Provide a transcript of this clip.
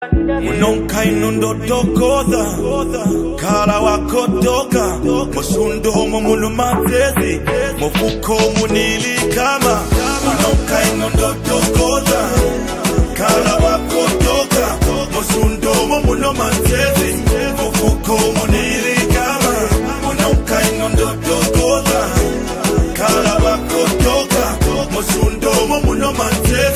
Unonka inundo tokoza kala wakotoka musundo mumuno matezi mufuko munili kama unonka inundo tokoza kala wakotoka musundo mumuno matezi mufuko munili kama unonka inundo tokoza kala wakotoka musundo mumuno matezi